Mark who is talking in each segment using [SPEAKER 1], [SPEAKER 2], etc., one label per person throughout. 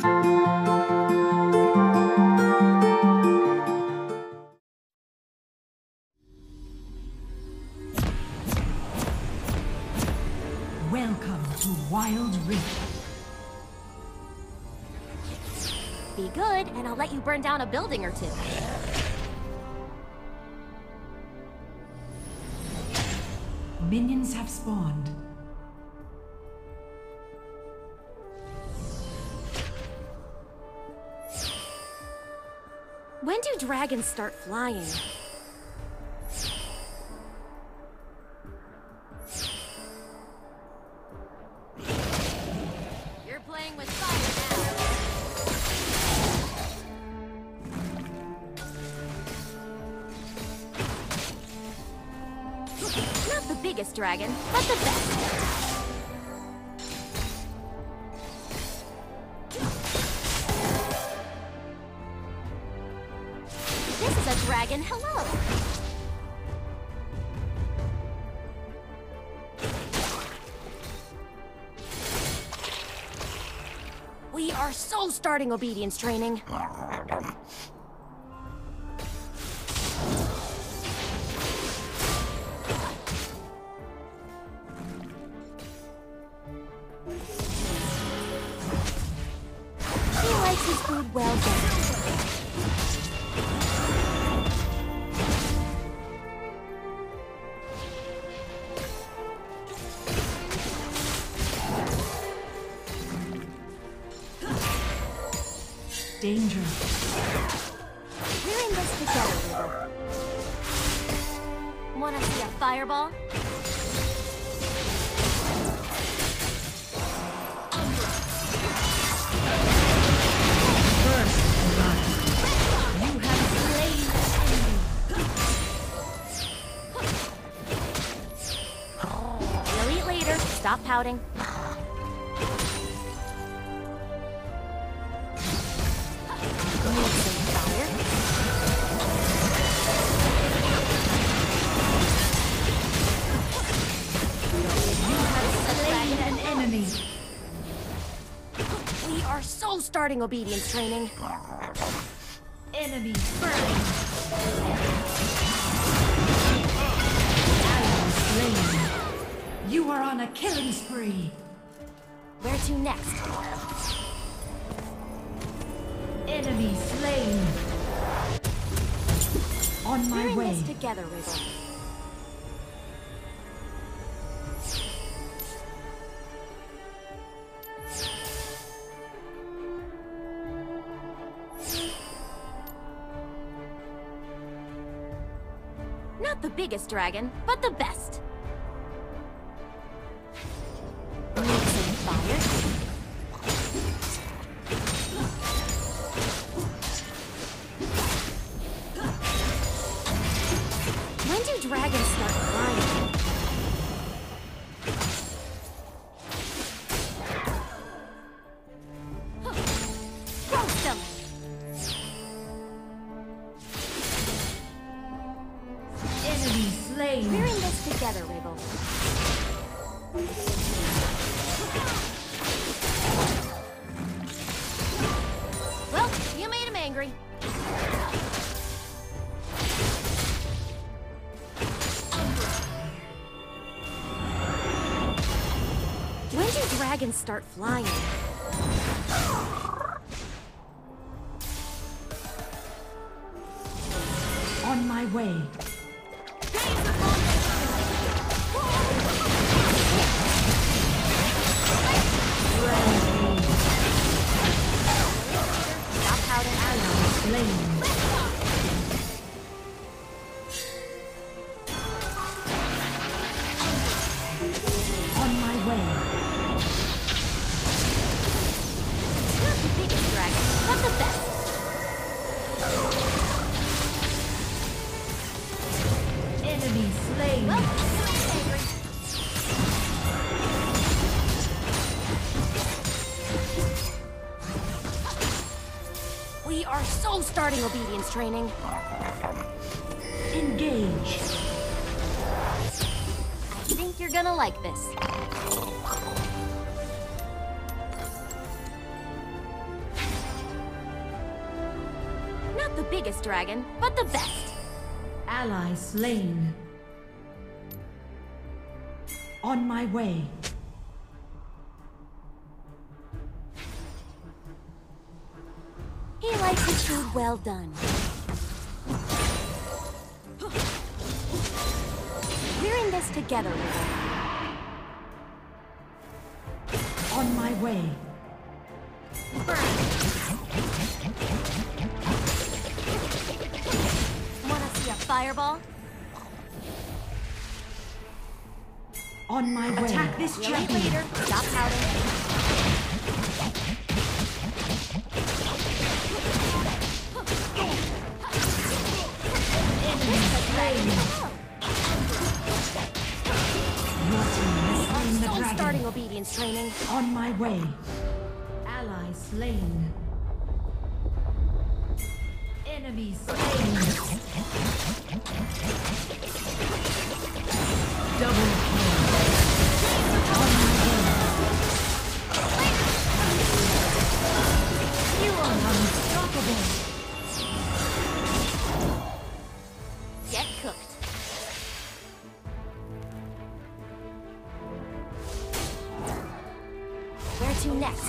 [SPEAKER 1] Welcome to Wild Rift.
[SPEAKER 2] Be good, and I'll let you burn down a building or two.
[SPEAKER 1] Minions have spawned.
[SPEAKER 2] When do dragons start flying? You're playing with fire now. Not the biggest dragon, but the best. This is a dragon, hello! We are so starting obedience training. He likes his food well done.
[SPEAKER 1] Danger.
[SPEAKER 2] We're in this together, Weevil. Wanna see a fireball?
[SPEAKER 1] First blood. You have slain the enemy.
[SPEAKER 2] We'll eat later. Stop pouting. We are so starting obedience training.
[SPEAKER 1] Enemy burning. Ally slain. You are on a killing spree.
[SPEAKER 2] Where to next?
[SPEAKER 1] Enemy slain. On my
[SPEAKER 2] We're in
[SPEAKER 1] way.
[SPEAKER 2] this together, Wiggle. Not the biggest dragon, but the best. Need some fire? When do dragons start flying? Roast them!
[SPEAKER 1] Enemy slain.
[SPEAKER 2] We're in this together, Wiggle. Well, you made him angry. When do dragons start flying?
[SPEAKER 1] On my way.
[SPEAKER 2] Stop pouting.
[SPEAKER 1] Slain. On my way.
[SPEAKER 2] Not the biggest dragon, but the best.
[SPEAKER 1] Enemy slain.
[SPEAKER 2] Well, you made him angry. We are so starting obedience training.
[SPEAKER 1] Engage.
[SPEAKER 2] I think you're gonna like this. the biggest dragon, but the best.
[SPEAKER 1] Ally slain. On my way.
[SPEAKER 2] He likes his food well done. We're in this together, River.
[SPEAKER 1] On my way.
[SPEAKER 2] Wanna see a fireball?
[SPEAKER 1] On my way. Attack this
[SPEAKER 2] We'll eat
[SPEAKER 1] champion.
[SPEAKER 2] later. Stop pouting.
[SPEAKER 1] Your team has slain the
[SPEAKER 2] Soul
[SPEAKER 1] dragon.
[SPEAKER 2] starting obedience training.
[SPEAKER 1] On my way. Ally slain. Enemy slain. Double kill. On my way. You are unstoppable.
[SPEAKER 2] Get cooked. Where to next?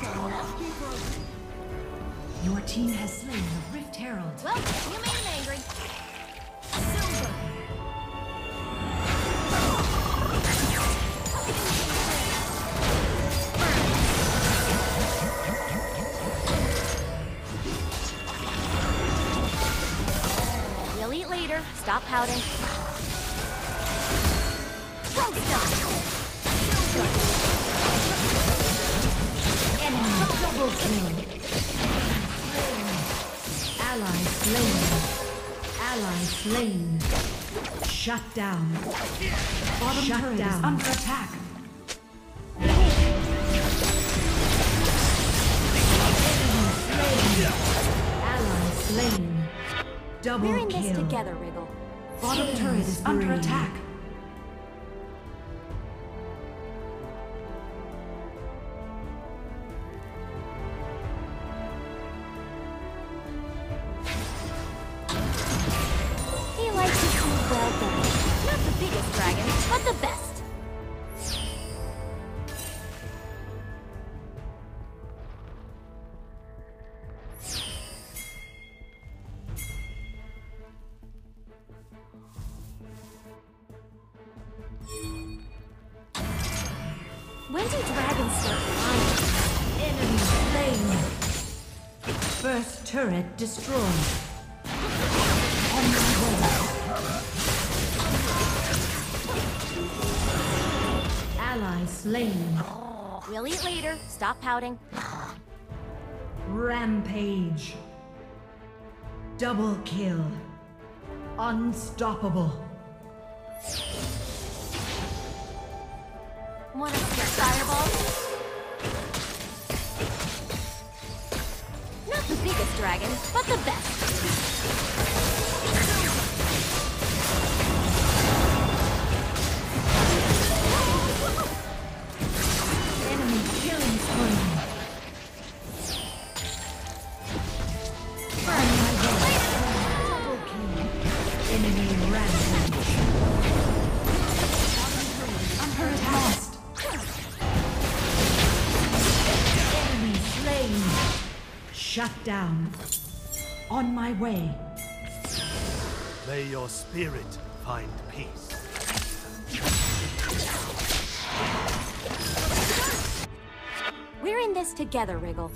[SPEAKER 1] Your team has slain the Rift Herald.
[SPEAKER 2] Well, you made him angry. We'll eat later. Stop pouting.
[SPEAKER 1] Enemy double kill. Ally slain. Ally slain. Shut down. Bottom turret is under attack. Ally slain. Double
[SPEAKER 2] We're in
[SPEAKER 1] kill.
[SPEAKER 2] this together, Wriggle.
[SPEAKER 1] Bottom turret is under attack.
[SPEAKER 2] He likes his food well done. Not the biggest dragon, but the best. When do dragons start flying?
[SPEAKER 1] Enemy slain. First turret destroyed. On my way. Ally slain.
[SPEAKER 2] We'll eat later. Stop pouting.
[SPEAKER 1] Rampage. Double kill. Unstoppable.
[SPEAKER 2] Wanna see a fireball? Not the biggest dragon, but the best.
[SPEAKER 1] Enemy killing spree. On my way. Double kill. Enemy rampage. Under attack. Enemy slain. Shut down. On my way.
[SPEAKER 3] May your spirit find peace.
[SPEAKER 2] We're in this together, Wriggle.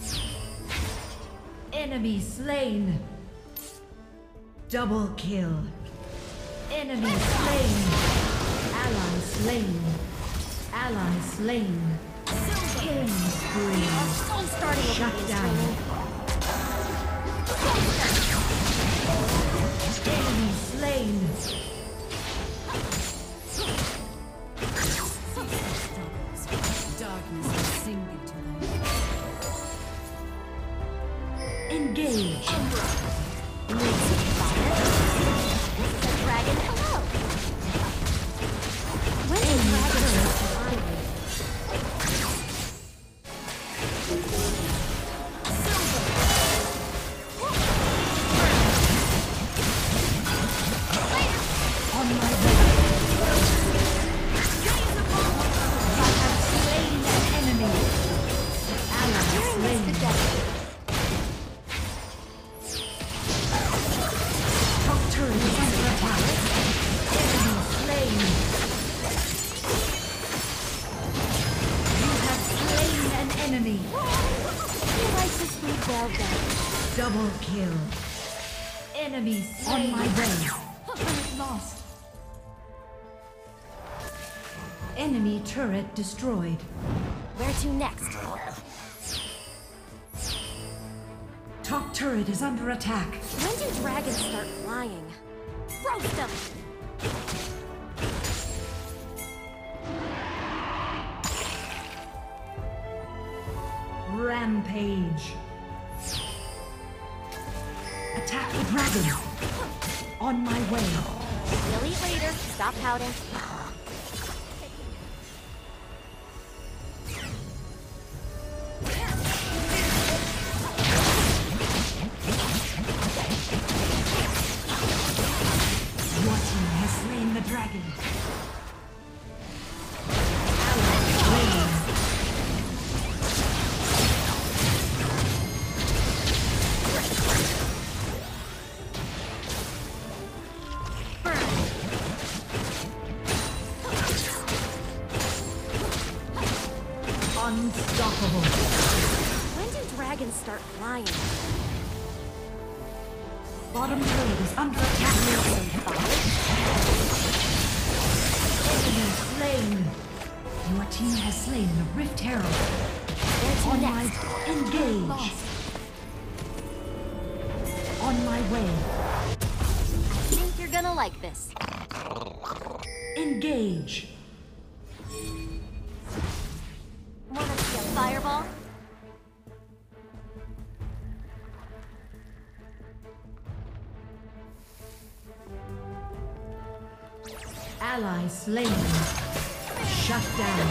[SPEAKER 1] Enemy slain. Double kill. Enemy slain. Ally slain. Ally slain. Killing spree.
[SPEAKER 2] Soul starting
[SPEAKER 1] Shut
[SPEAKER 2] obedience
[SPEAKER 1] down.
[SPEAKER 2] training.
[SPEAKER 1] Enemy slain.
[SPEAKER 4] Darkness is sinking to them.
[SPEAKER 1] Engage.
[SPEAKER 2] The dragon, hello. When do dragons start flying? better.
[SPEAKER 1] Top turret is under attack. Enemy slain. You have slain an enemy.
[SPEAKER 2] Who likes his food well done?
[SPEAKER 1] Double kill. Enemy slain. On my way. Turret lost. Enemy turret destroyed.
[SPEAKER 2] Where to next?
[SPEAKER 1] Top turret is under attack.
[SPEAKER 2] When do dragons start flying? Roast them!
[SPEAKER 1] Rampage. Attack the dragon. On my way.
[SPEAKER 2] We'll eat later. Stop pouting.
[SPEAKER 1] Your team has slain the dragon. Unstoppable.
[SPEAKER 2] When do dragons start flying?
[SPEAKER 1] Bottom turret is under attack. Enemy slain. Your team has slain the Rift Herald.
[SPEAKER 2] Where to
[SPEAKER 1] On
[SPEAKER 2] next?
[SPEAKER 1] my engage. On my way.
[SPEAKER 2] I think you're gonna like this.
[SPEAKER 1] Engage.
[SPEAKER 2] Wanna see a fireball?
[SPEAKER 1] Ally slain. Shut down.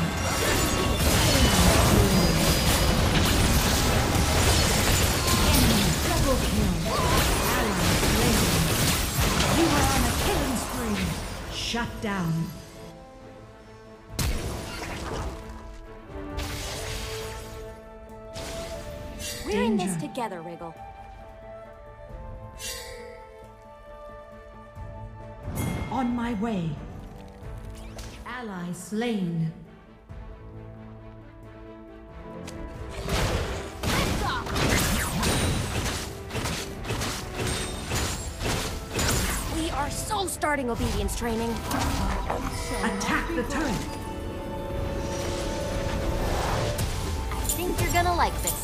[SPEAKER 1] Enemy double kill. Ally slain. You are on a killing spree. Shut down.
[SPEAKER 2] We're in this
[SPEAKER 1] Danger.
[SPEAKER 2] together, Wriggle.
[SPEAKER 1] On my way. Ally slain.
[SPEAKER 2] We are so starting obedience training.
[SPEAKER 1] Attack the turret.
[SPEAKER 2] I think you're gonna like this.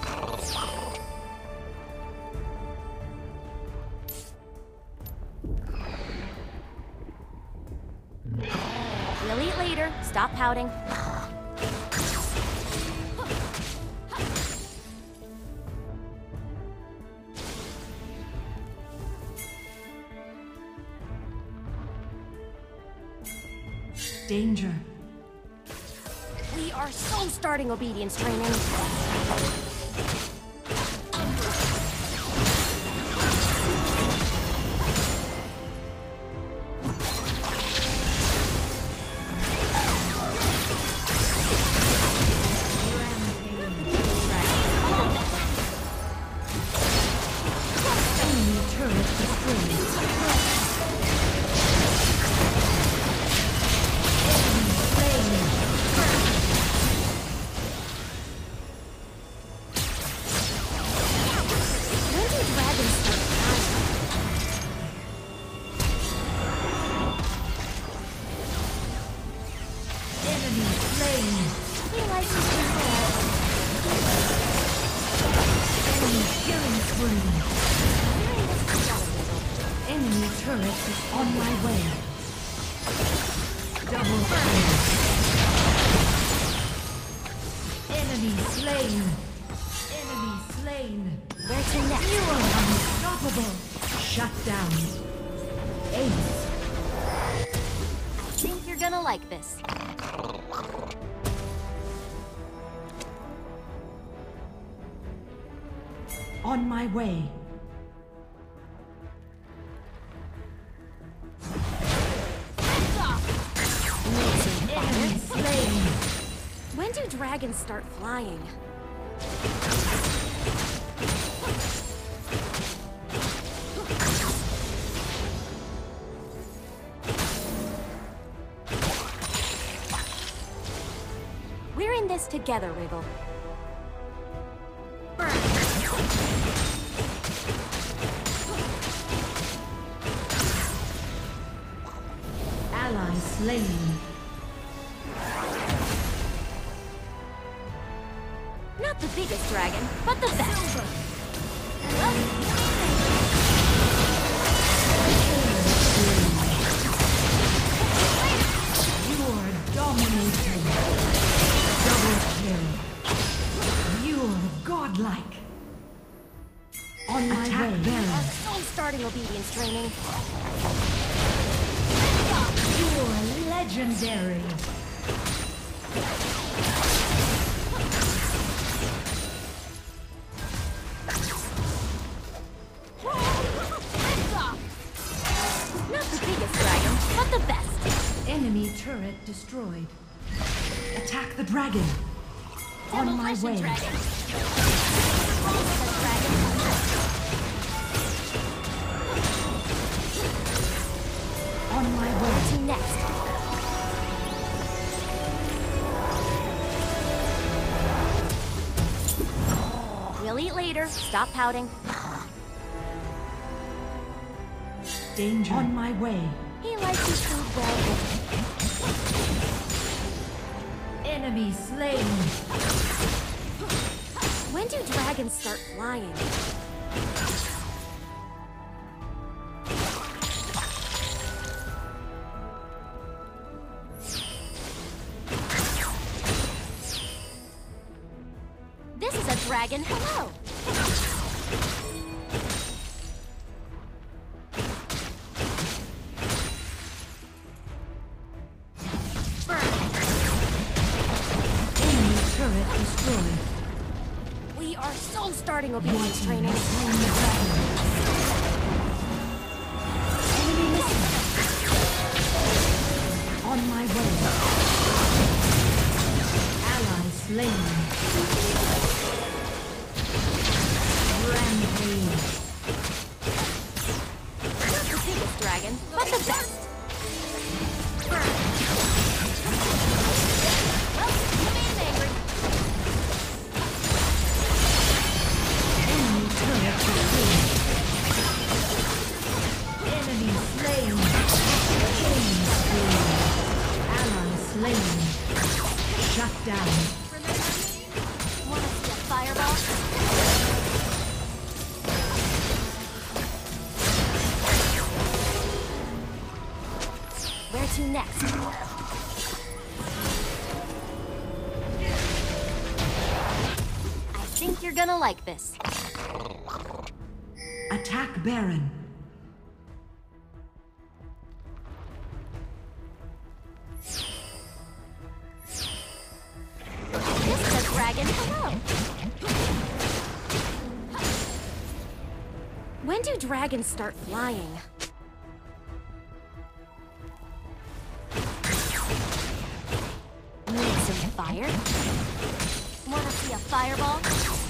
[SPEAKER 2] We'll eat later. Stop pouting.
[SPEAKER 1] Danger.
[SPEAKER 2] We are so starting obedience training.
[SPEAKER 1] Enemy turret destroyed. Enemy slain.
[SPEAKER 2] When do dragons start flying?
[SPEAKER 1] Enemy slain.
[SPEAKER 2] We like to see that.
[SPEAKER 1] Enemy killing spree.
[SPEAKER 2] We're in this together, Wriggle.
[SPEAKER 1] Enemy turret is on my way. Double kill. Enemy slain. Enemy slain.
[SPEAKER 2] Where to next?
[SPEAKER 1] You are unstoppable. Shut down. Ace.
[SPEAKER 2] I think you're gonna like this.
[SPEAKER 1] On my way. Enemy slain.
[SPEAKER 2] When do dragons start flying? this together, Wriggle.
[SPEAKER 1] Ally slain.
[SPEAKER 2] Not the biggest dragon, but the best.
[SPEAKER 1] You are dominating. Double kill. You are godlike. On my
[SPEAKER 2] Attack
[SPEAKER 1] way.
[SPEAKER 2] Baron. So starting obedience training.
[SPEAKER 1] You are legendary.
[SPEAKER 2] Not the biggest dragon, but the best.
[SPEAKER 1] Enemy turret destroyed. Attack the dragon. On my
[SPEAKER 2] Demolition
[SPEAKER 1] way.
[SPEAKER 2] Dragon. The dragon.
[SPEAKER 1] On my way.
[SPEAKER 2] To next. We'll eat later. Stop pouting.
[SPEAKER 1] Danger. On my way.
[SPEAKER 2] He likes his food well.
[SPEAKER 1] Enemy slain.
[SPEAKER 2] When do dragons start flying? This is a dragon. Hello.
[SPEAKER 1] Enemy turret destroyed.
[SPEAKER 2] We are so starting obedience training.
[SPEAKER 1] Slain the dragon. Enemy missing. On my way. Ally slain. Rampage.
[SPEAKER 2] Not the biggest dragon, but the best. Well, you made him angry.
[SPEAKER 1] Enemy turret destroyed. Enemy slain. Enemy slain. Ally slain. Shut down.
[SPEAKER 2] Want to see a fireball? Where to next? I think you're gonna like this.
[SPEAKER 1] Attack Baron.
[SPEAKER 2] This is a dragon. Hello. When do dragons start flying? Need some fire? Want to see a fireball?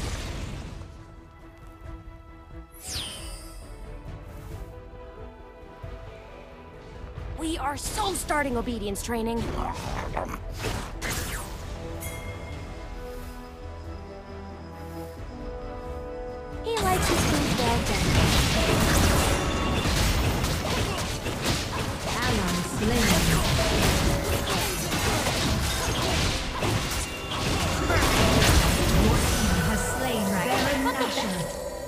[SPEAKER 2] We are so starting obedience training. He likes his food well done.
[SPEAKER 1] Ally slain. Your team has slain Baron Nashor.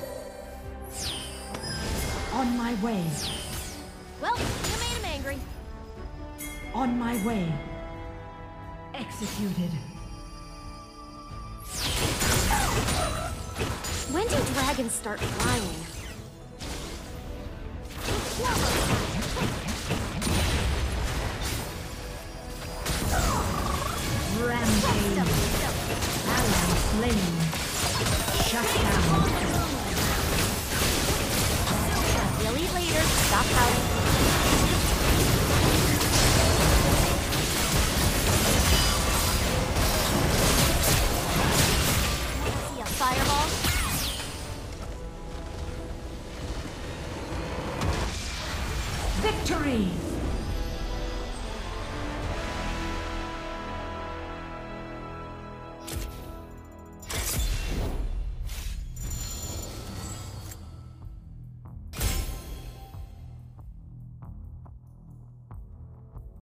[SPEAKER 1] On my way.
[SPEAKER 2] Well, you made him angry.
[SPEAKER 1] On my way. Executed.
[SPEAKER 2] When do dragons start flying?
[SPEAKER 1] Rampage. Ally slain. Shut down.
[SPEAKER 2] We'll eat later. Stop pouting. See a fireball?
[SPEAKER 1] Victory!